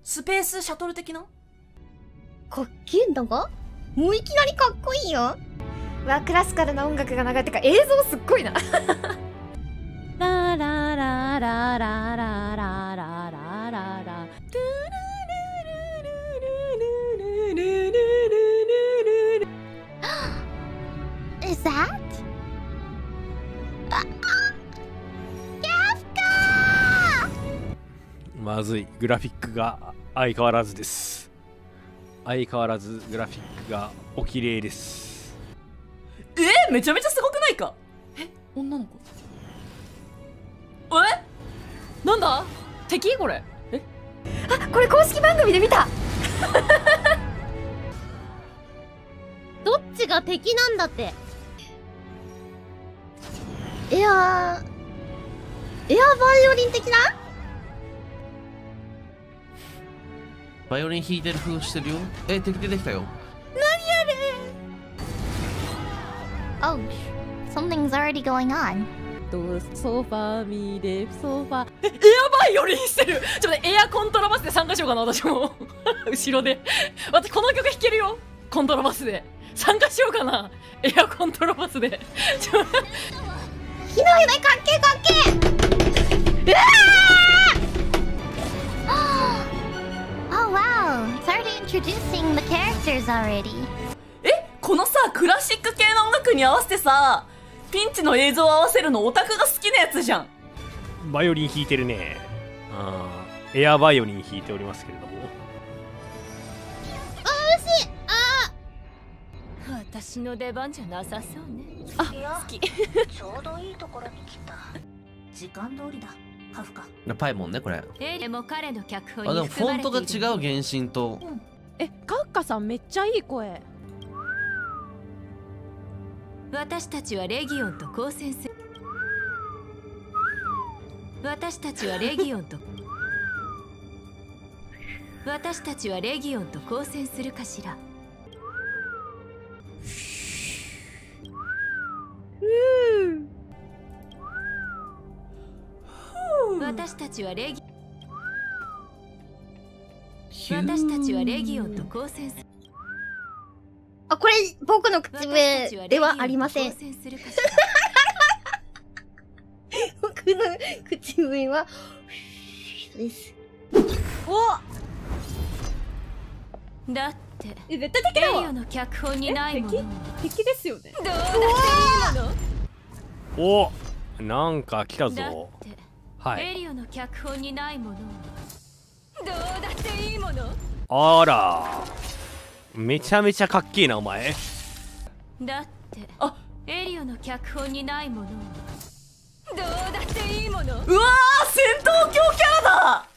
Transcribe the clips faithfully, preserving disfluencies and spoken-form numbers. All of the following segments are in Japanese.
スペースシャトル的な。 かっけえんだが、もういきなりかっこいいよ。うわ、クラシカルな音楽が流れてか、映像すっごいな。ラララララララララララ。Is that? まずい、グラフィックが相変わらずです。相変わらずグラフィックがお綺麗です。 えー、めちゃめちゃすごくないか。え、女の子。え、なんだ敵これ。え、 あ、これ公式番組で見た。どっちが敵なんだって。エアーエアーバイオリン的な。 バイオリン弾いてる風してるよ。え、敵出てきたよ。 何やれ。 Oh, something's already going on. ソファミでソファ。 え、エアバイオリンしてる。ちょっとね、エアコントラバスで参加しようかな、私も。後ろで。私この曲弾けるよ。コントラバスで参加しようかな。エアコントラバスで。ちょひどいね、かっけーかっけー。うわー！Oh wow! It's already introducing the characters already. え、このさ、クラシック系の音楽に合わせてさ、ピンチの映像を合わせるのオタクが好きなやつじゃん。 バイオリン弾いてるね。あー、エアバイオリン弾いておりますけれども。 あー、惜しい。あー、私の出番じゃなさそうね。あ、好き。 ちょうどいいところに来た。時間通りだ。カフカ。 パイモンね、これ。 え、でも彼の脚本あ、でにもフォントが違う、原神と。 え、カッカさんめっちゃいい声。私たちはレギオンと交戦する。私たちはレギオンと私たちはレギオンと交戦するかしら。私たちはレギ私たちはレギオンと交戦する。 あ、これ僕の口笛ではありません。僕の口笛はです。 おだってえ、絶対敵だわ。 エリオの脚本にないもの。 敵ですよね。 どうだっていいもお、 の。 なんか来ただぞ。 ってはい。 エリオの脚本にないもの。どうだっていいもの。 あら、めちゃめちゃかっけえなお前。 だってあ、 エリオの脚本にないもの。どうだっていいもの。 うわー、戦闘狂キャラだ。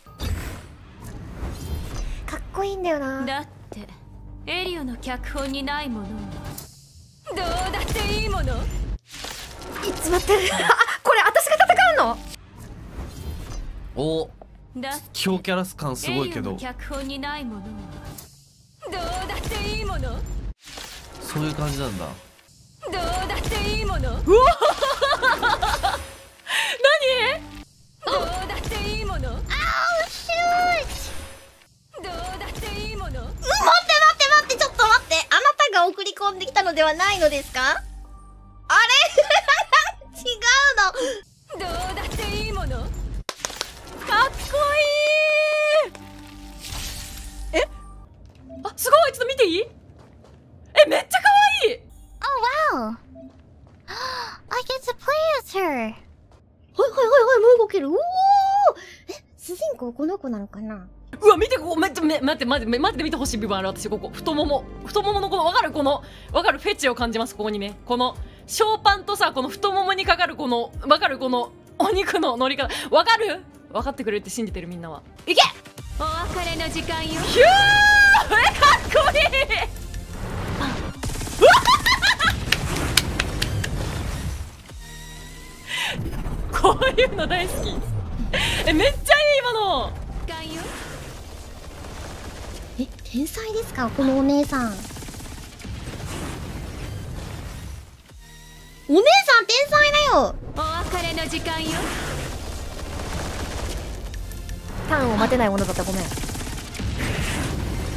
かっこいいんだよな。 だってエリオの脚本にないもの。どうだっていいもの。 いつ待って。あ、これ私が戦うの。 お、 だ強キャラ感すごいけど。 エリオの脚本にないもの。どうだっていいもの。 そういう感じなんだ。 どうだっていいもの。うわ何？ どうだっていいもの。あー、 シューどうだっていいもの。 待って待って待って、ちょっと待って。あなたが送り込んできたのではないのですか？あれ違うの。 どうだっていいもの。 かっこいい。え、あ、すごい。ちょっと見ていい？え、めっちゃ可愛い。 Oh wow! I get to play as her! はいはいはいはい、もう動ける。おお、え、主人公この子なのかな。 うわ、見て、ここめっちゃ、め、待って待って待って、見てほしい部分ある。私ここ太もも太もものこのわかる、このわかるフェチを感じます。ここにね、このショーパンとさ、この太ももにかかるこのわかる、このお肉の乗り方わかる。分かってくれるって信じてる、みんなは。いけ。 お別れの時間よ。 ヒュー、え、かっこいい。こういうの大好き。え、めっちゃいい今の。 時間よ。 え、天才ですかこのお姉さん。お姉さん天才だよ。 お別れの時間よ。 ターンを待てないものだった。ごめん。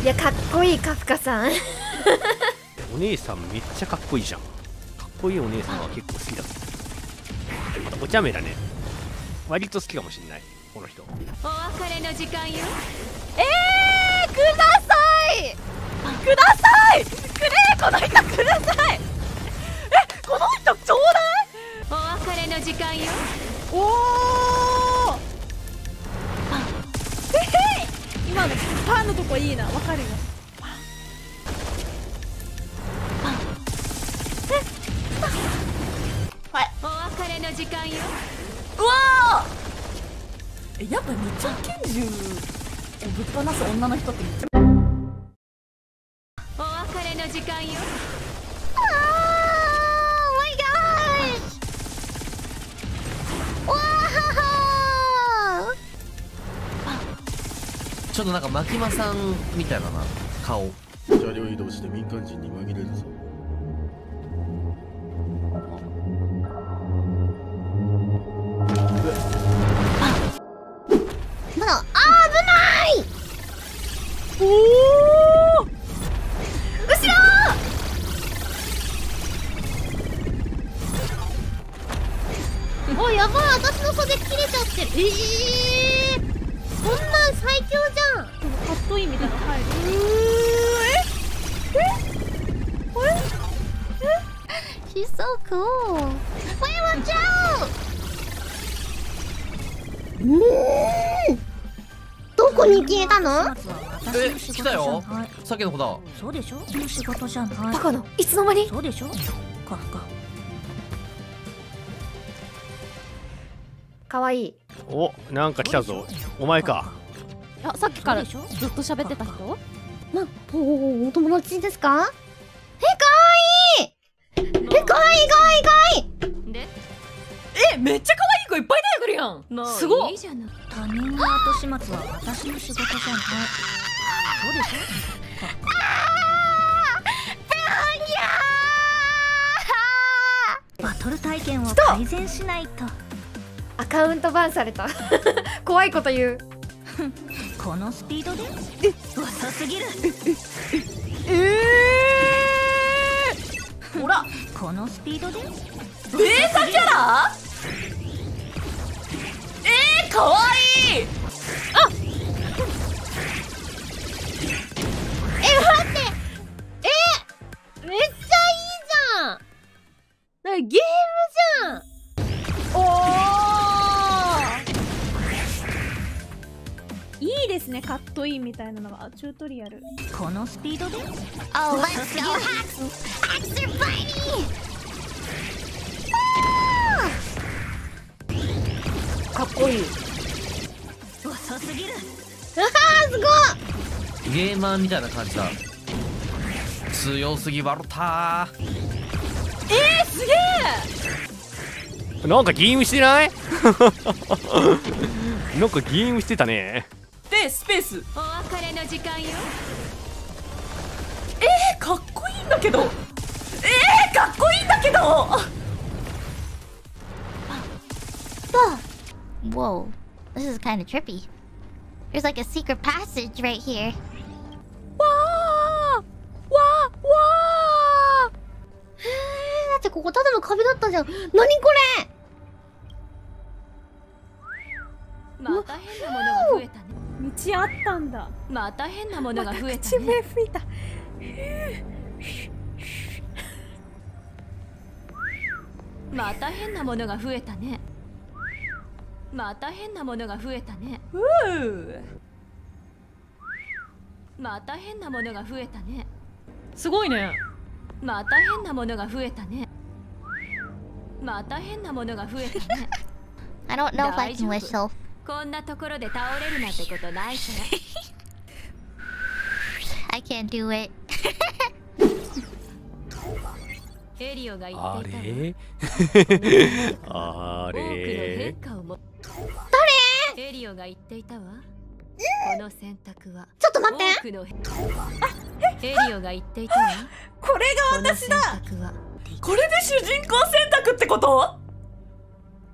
いやかっこいいカフカさんお姉さんめっちゃかっこいいじゃん。かっこいいお姉さんは結構好きだ。またお茶目だね。割と好きかもしんないこの人。 お別れの時間よ。 えー、くださいくださいくれこの人ください。えこの人ちょうだい。 お別れの時間よ。 おおえへい今のパンのとこいいな。わかるよ。 お別れの時間よ。 うわーえやっぱ二丁拳銃をぶっ放す女の人ってめっちゃお別れの時間よ。 ちょっとなんかマキマさんみたいだな顔。 車両移動して民間人に紛れるぞ。 まあ、危ないおお後ろおいやばい私の袖切れちゃってる。ええー、こんなん最強じゃん。カットインみたいなの入る。うーええええ She's so cool. Wait, watch out! うーんどこに消えたの？ え来たよ。さっきの子だ。 そうでしょ。の仕事じゃない。 バカのいつの間に？ そうでしょ。かかかわいい。 おなんか来たぞ。お前か。 あさっきからずっと喋ってた人？なおおお友達ですか？えかわいい。えかわいいかわいいかわいい。 でえめっちゃ可愛い子いっぱい出てくるやん。 もすごっういいじゃない。 他人の後始末は私の仕事じゃない。そうでしょ。バトル体験を改善しないと。 アカウントバンされた怖いこと言う。 このスピードで遅すぎる。 ええほらこのスピードでー、データキャラ？えー、かわいい。 あえ待ってえめっちゃいいじゃん。なんかゲームじゃん。おーいいですねカットインみたいなのがチュートリアル。 このスピードで Oh let's go hacks hacks are fighting かっこいい。 遅すぎる。 あーすごい。 ゲーマーみたいな感じだ。強すぎワルター。 えー、すげえ。 なんかゲームしてないなんかゲームしてたね。 でスペース。 お別れの時間よ。 えー、かっこいいんだけど。えー、かっこいいんだけど。 Whoa, this is kind of trippy. There's like a secret passage right here. わーわーわーへーだってここただの壁だったじゃん。何これ。 また変なものが増えたね。 道あったんだ。 また変なものが増えた口笛ね。 吹いた。 また変なものが増えたね。また変なものが増えたね。また変なものが増えたね。 すごいね。 また変なものが増えたね。また変なものが増えたね。 I don't know if I can 大 whistle. こんなところで倒れるなんてことないから。 I can't do it. エリオが言あっていたわ。 れあ多くのれ変化をも。誰？エリオが言っていたわ。この選択は。 ちょっと待って。 多くのエリオが言っていたわ。 これが私だ。 この選択は。 これで主人公選択ってこと？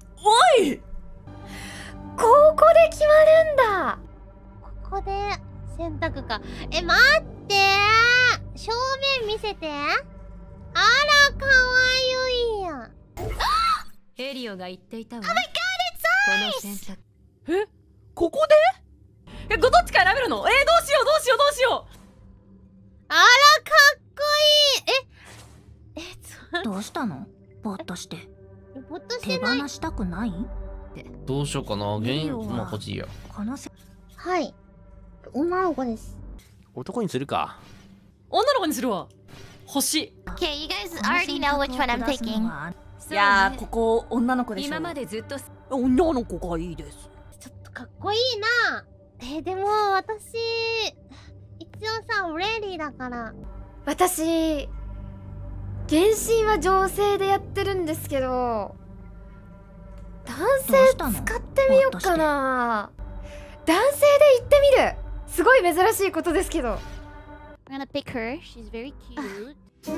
おい。 ここで決まるんだ。ここで洗濯か。え、待ってー、正面見せて。あら、かわゆいやん。 エリオが言っていたわ。 Oh my god, こ it's の選択えここでえどっちか選べるの？えー、どうしようどうしようどうしよう。 あら、かっこいい。え、え、 どうしたの？ぼーっとして。 ぼーっとしてない。 手放したくない？ どうしようかな。原因、 いいよまあこっちいいや。 このせはい。女の子です。 男にするか。 女の子にするわ。星。 Okay, you guys already know which one I'm taking. いやー、ここ女の子でしょ。 今までずっと女の子がいいです。 ちょっとかっこいいな。えー、でも私一応さレディーだから。私原神は女性でやってるんですけど、男性使ってみようかな。男性で行ってみる。すごい珍しいことですけど。 I'm gonna pick her. She's very cute.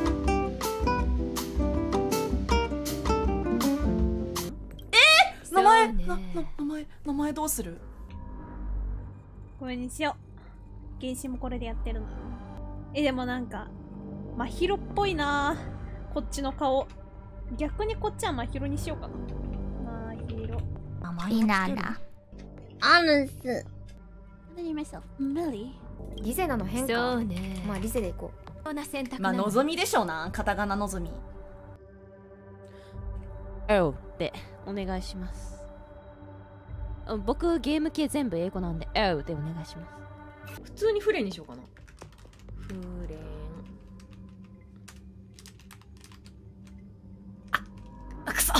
名前、 そうねな、な、名前、名前どうする？ これにしよう。原神もこれでやってるの。え、でもなんか、真宙っぽいな。こっちの顔。逆にこっちは真宙にしようかな。真宙。 名前をつける。 いいなな。 アヌス。 Name yourself. Millie. リゼナの変化。 そうね。 まあリゼでいこう。 そんな選択まあ、 なの。 のぞみでしょうな。カタカナのぞみ。 Oh でお願いします。僕ゲーム系全部英語なんで Oh でお願いします。 普通にフレンにしようかな。フレン。ああくそ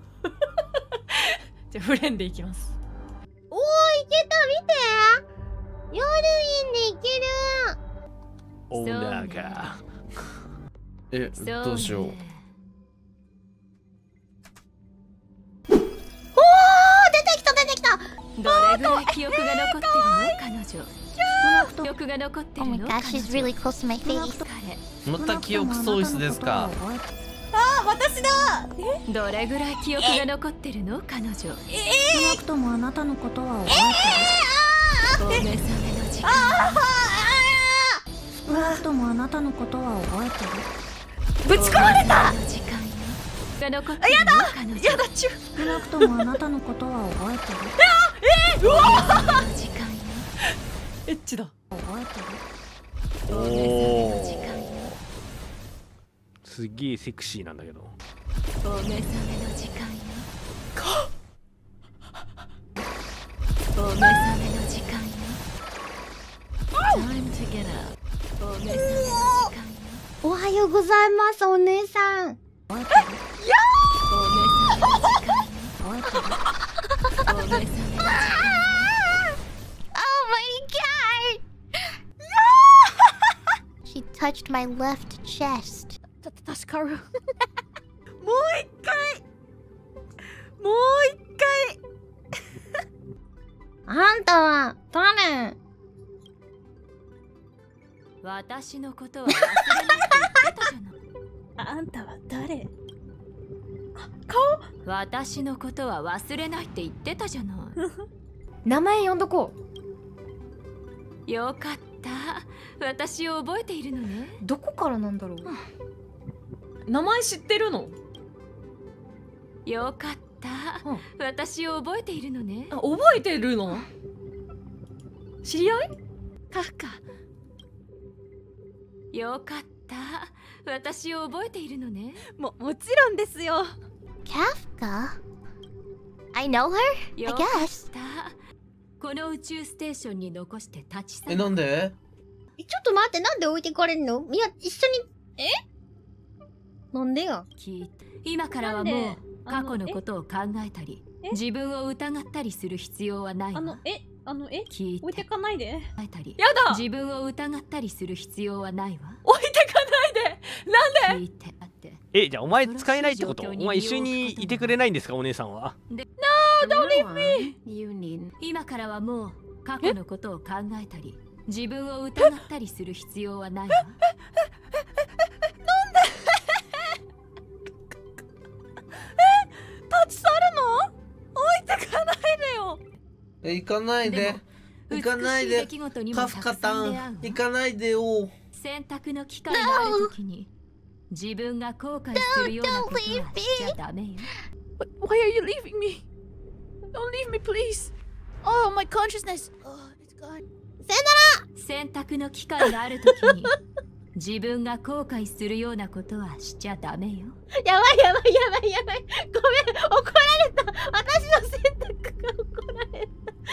じゃあフレンでいきます。 おー、いけた、見て。夜インでいける。 オーナーが。 え、どうしよう。 どれぐらい記憶が残ってるの彼女。記憶が残ってる Oh の my gosh, she's really close to my face. また記憶喪失ですか。 あー、私だ。 どれぐらい記憶が残ってるの彼女。 少なくともあなたのことは覚お目覚めの時間。 えてる。少なくともあなたのことは覚えてる。 ぶち込まれた。 時間よが残ってるの彼女。 やだちゅ。 少なくともあなたのことは覚えてる。 うわ時間よエッチだ。 覚えてる。 おお。すげえセクシーなんだけど。 お目覚めの時間よ。お目覚めの時間よ。Time to get up。お目覚めの時間よ。 おはようございます、お姉さん。 覚えてる。 お目覚めの時間よ。 覚えてる。 お目覚めの時間よ。 Oh my god! She touched my left chest. 助かる。 もう一回。もう一回。 あんたは誰？ 私のことは忘れないって言ってたじゃない。 あんたは誰？ 私のことは忘れないって言ってたじゃない。 名前呼んどこう。 よかった。私を覚えているのね。 どこからなんだろう。 名前知ってるの？ よかった。 うん私を覚えているのね。 あ、覚えてるの？知り合い？ カフカ。よかった。私を覚えているのね。 も、もちろんですよ。 Kafka? I know her? I よかっ guess. た。この宇宙ステーションに残して立ち去る。 え、なんで？ ちょっと待って、なんで置いてかれんの？いや、一緒に。え？なんでや？ 聞いて。今からはもう過去のことを考えたり、自分を疑ったりする必要はないわ。 あの、え、あの、え、 聞い置いてて。 かないで。 考えたり、 やだ。 自分を疑ったりする必要はないわ。 置いてかないで。なんで？ 聞いて。だってえ、じゃあお前使えないってこと？お前一緒にいてくれないんですか、お姉さんは。 don't leave me. You need. 今からはもう過去のことを考えたり、自分を疑ったりする必要はないわ。 立ち去るの？置いてかないでよ。 え、行かないで。 行かないで。カフカタン、行かないでよ。 選択の機会があるときに自分が後悔するようなことはしちゃダメよ。 Why are you leaving me? Don't leave me, please. Oh, my consciousness. Oh, it's gone. 選択の機会があるときに自分が後悔するようなことはしちゃダメよ。 やばいやばいやばいやばい。ごめん、怒られた。私の選択が怒られ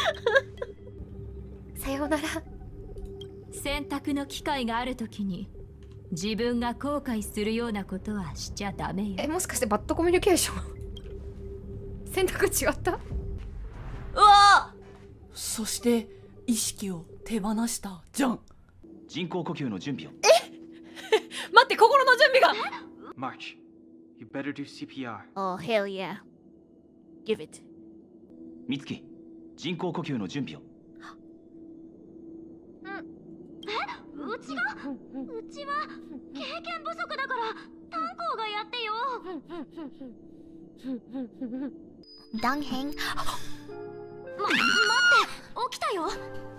た。さようなら。 選択の機会があるときに自分が後悔するようなことはしちゃダメよ。 え、もしかしてバッドコミュニケーション選択違った？ うわ！そして意識を手放したじゃん。 人工呼吸の準備を。 え待って、心の準備が。 March, you better do シーピーアール. Oh, hell yeah. Give it. 美月、人工呼吸の準備を。 え、うちがうちは経験不足だから炭鉱がやってよ。 ダンヘン。 ま、待って、起きたよ。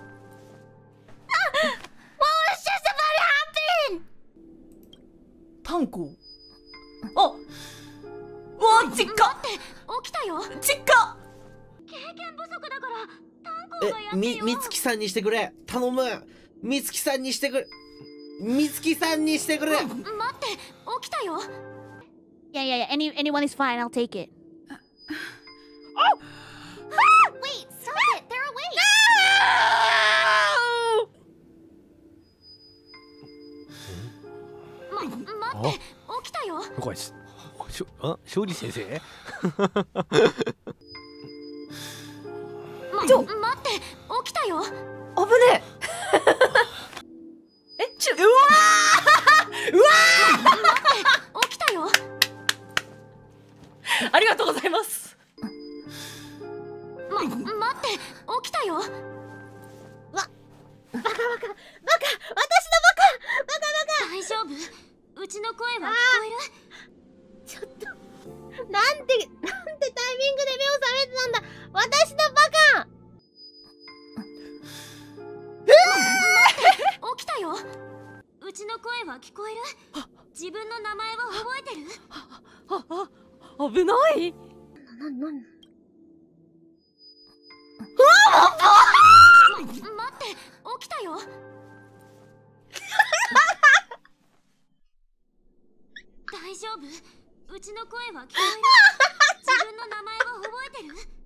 炭鉱。あ、わあ、ちっか。 待って、起きたよ。 ちっか。 経験不足だから炭鉱がやってえ、み、 よ。 みつきさんにしてくれ。頼む。みつきさんにしてくれ。みつきさんにしてくれ。 待って、起きたよ。 Yeah, yeah, yeah. Any, anyone is fine. I'll take it. Oh! Wait, stop it! They're awake! No! ま、待って、起きたよ。 これしょあ勝利先生ま、待って、起きたよ。 危ねええ、ちょ、うわーうわー待って、起きたよ。 ありがとうございます。 ま、待って、起きたよ。 わ、バカバカバカ、私のバカバカバカ。 大丈夫？うちの声は聞こえる？ ちょっと、なんて、なんてタイミングで目を覚めてたんだ。私のバカ。 えー、起きたよ。うちの声は聞こえる？自分の名前は覚えてる？ あ、あ、危ない。 な、な、な。 ま、待って、起きたよ。大丈夫？うちの声は聞こえる？自分の名前は覚えてる？